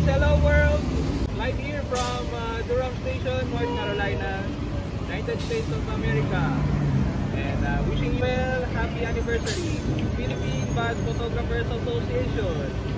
hello world! Live here from Durham Station, North Carolina, United States of America. And wishing you well, happy anniversary, Philippine Bus Photographers Association.